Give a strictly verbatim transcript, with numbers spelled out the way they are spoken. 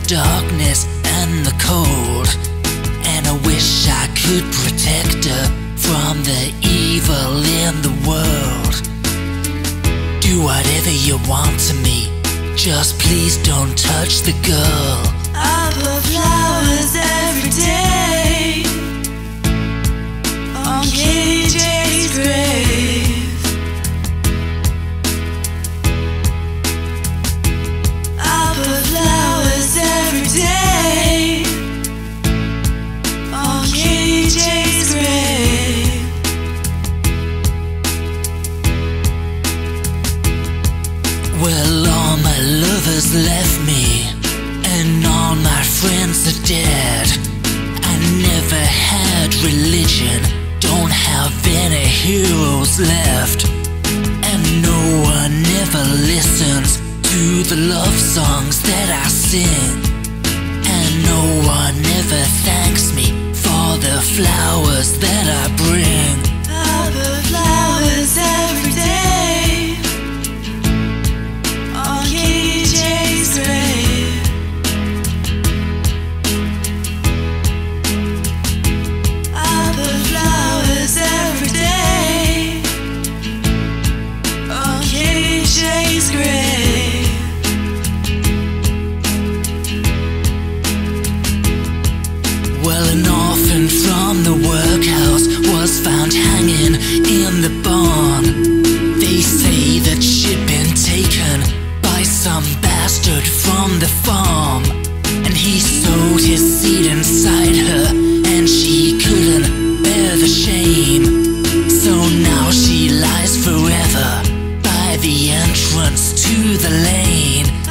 darkness and the cold, and I wish I could protect her from the evil in the world. Do whatever you want to me, just please don't touch the girl. I put flowers every day on K J's grave. I put flowers every day on K J's grave. Well, all my lovers left me, and all my friends are dead. I never had religion, don't have any heroes left, and no one ever listens to the love songs that I sing, and no one ever thanks me for the flowers that I bring. I put flowers every day on K J's grave. I put flowers every day on K J's grave. Well, an orphan from the workhouse was found hanging in the barn. They say that she'd been taken by some bastard from the farm, and he sowed his seed inside her, and she couldn't bear the shame. So now she lies forever by the entrance to the lane.